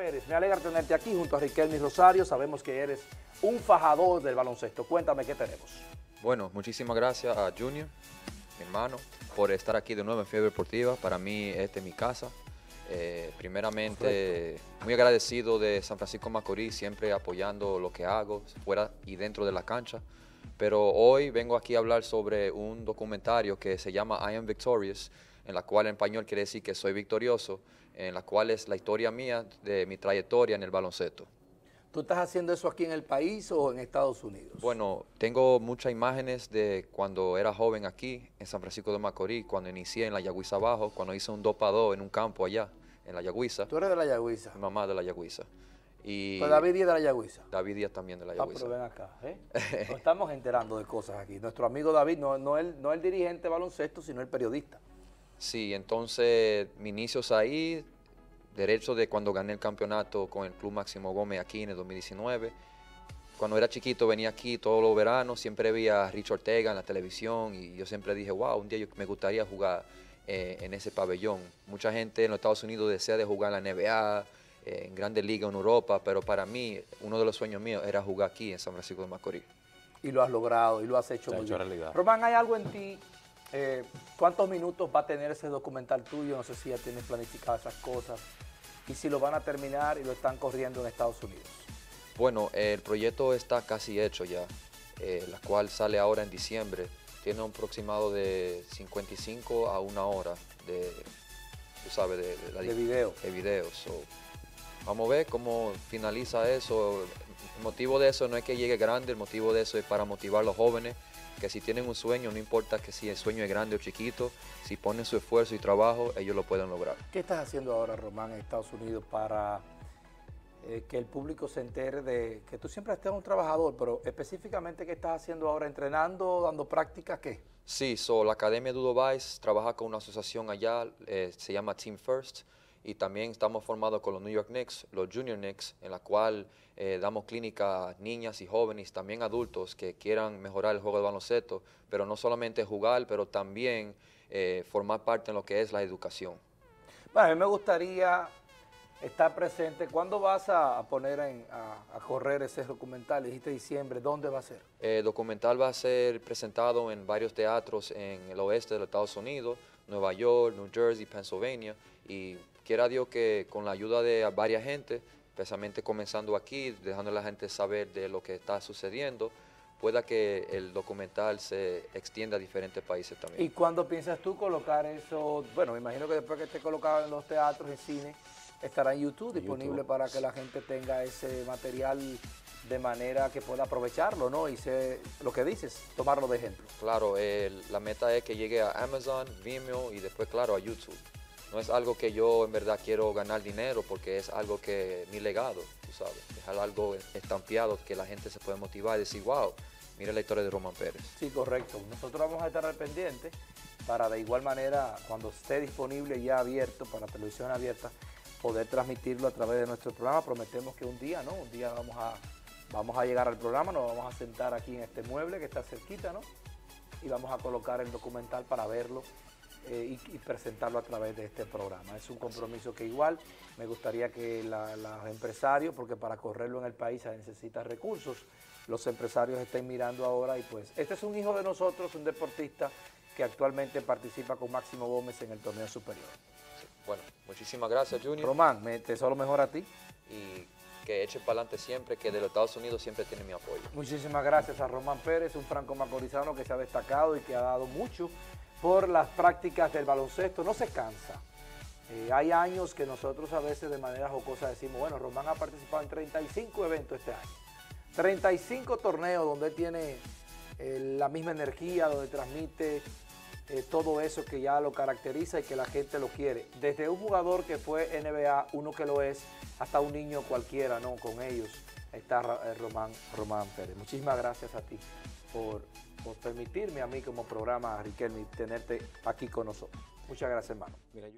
Pérez, me alegra tenerte aquí junto a Riquelme Rosario. Sabemos que eres un fajador del baloncesto. Cuéntame qué tenemos. Bueno, muchísimas gracias a Junior, mi hermano, por estar aquí de nuevo en Fiebre Deportiva. Para mí, esta es mi casa. Primeramente, muy agradecido de San Francisco de Macorís, siempre apoyando lo que hago, fuera y dentro de la cancha. Pero hoy vengo aquí a hablar sobre un documentario que se llama I Am Victorious, en la cual en español quiere decir que soy victorioso, en la cual es la historia mía de mi trayectoria en el baloncesto. ¿Tú estás haciendo eso aquí en el país o en Estados Unidos? Bueno, tengo muchas imágenes de cuando era joven aquí, en San Francisco de Macorís, cuando inicié en la Yagüiza Abajo, cuando hice un 2x2 en un campo allá, en la Yagüiza. Tú eres de la Yagüiza. Mi mamá de la Yagüiza. Y Pues David Díaz de la Yagüiza. David Díaz también de la Ah, Yagüiza. pero ven acá, Nos estamos enterando de cosas aquí. Nuestro amigo David, no el dirigente de baloncesto, sino el periodista. Sí, entonces mis inicios ahí, derecho de cuando gané el campeonato con el Club Máximo Gómez aquí en el 2019. Cuando era chiquito venía aquí todos los veranos, siempre veía a Rich Ortega en la televisión y yo siempre dije, wow, un día me gustaría jugar en ese pabellón. Mucha gente en los Estados Unidos desea de jugar en la NBA, en grandes ligas en Europa, pero para mí uno de los sueños míos era jugar aquí en San Francisco de Macorís. Y lo has logrado y lo has hecho muy bien. Realidad. Román, ¿hay algo en ti? ¿Cuántos minutos va a tener ese documental tuyo? No sé si ya tienes planificadas esas cosas. Y si lo van a terminar y lo están corriendo en Estados Unidos. Bueno, el proyecto está casi hecho ya, la cual sale ahora en diciembre. Tiene un aproximado de 55 a 1 hora de, tú sabes, De video. De videos. So, vamos a ver cómo finaliza eso. El motivo de eso no es que llegue grande, el motivo de eso es para motivar a los jóvenes, que si tienen un sueño, no importa que si el sueño es grande o chiquito, si ponen su esfuerzo y trabajo, ellos lo pueden lograr. ¿Qué estás haciendo ahora, Román, en Estados Unidos para que el público se entere de que tú siempre estés un trabajador, pero específicamente qué estás haciendo ahora, entrenando, dando prácticas, qué? Sí, la Academia Dudo Vice trabaja con una asociación allá, se llama Team First, y también estamos formados con los New York Knicks, los Junior Knicks, en la cual damos clínica a niñas y jóvenes, también adultos que quieran mejorar el juego de baloncesto, pero no solamente jugar, pero también formar parte en lo que es la educación. Bueno, a mí me gustaría estar presente. ¿Cuándo vas a poner a correr ese documental? Dijiste diciembre, ¿dónde va a ser? El documental va a ser presentado en varios teatros en el oeste de los Estados Unidos, Nueva York, New Jersey, Pennsylvania, y quiera Dios que con la ayuda de varias gente, especialmente comenzando aquí, dejando a la gente saber de lo que está sucediendo, pueda que el documental se extienda a diferentes países también. ¿Y cuándo piensas tú colocar eso? Bueno, me imagino que después que esté colocado en los teatros, en cine, estará en YouTube disponible para que la gente tenga ese material de manera que pueda aprovecharlo, ¿no? Y lo que dices, tomarlo de ejemplo. Claro, la meta es que llegue a Amazon, Vimeo y después, claro, a YouTube. No es algo que yo en verdad quiero ganar dinero porque es algo que mi legado, tú sabes, dejar algo estampeado que la gente se puede motivar y decir, wow, mira la historia de Román Pérez. Sí, correcto. Nosotros vamos a estar al pendiente para de igual manera, cuando esté disponible ya abierto para televisión abierta, poder transmitirlo a través de nuestro programa. Prometemos que un día, ¿no? Un día vamos a llegar al programa, nos vamos a sentar aquí en este mueble que está cerquita, ¿no? Y vamos a colocar el documental para verlo y presentarlo a través de este programa. Es un compromiso que igual me gustaría que los empresarios, porque para correrlo en el país se necesitan recursos, los empresarios estén mirando ahora y pues este es un hijo de nosotros, un deportista que actualmente participa con Máximo Gómez en el torneo superior. Bueno, muchísimas gracias, Junior. Román, te deseo lo mejor a ti. Y que eche para adelante siempre, que de los Estados Unidos siempre tiene mi apoyo. Muchísimas gracias a Román Pérez, un franco-macorizano que se ha destacado y que ha dado mucho por las prácticas del baloncesto. No se cansa. Hay años que nosotros a veces de manera jocosa decimos, bueno, Román ha participado en 35 eventos este año. 35 torneos donde él tiene la misma energía, donde transmite todo eso que ya lo caracteriza y que la gente lo quiere. Desde un jugador que fue NBA, uno que lo es, hasta un niño cualquiera, ¿no? Con ellos está Román Pérez. Muchísimas gracias a ti por permitirme a mí como programa, Riquelme, tenerte aquí con nosotros. Muchas gracias, hermano. Mira,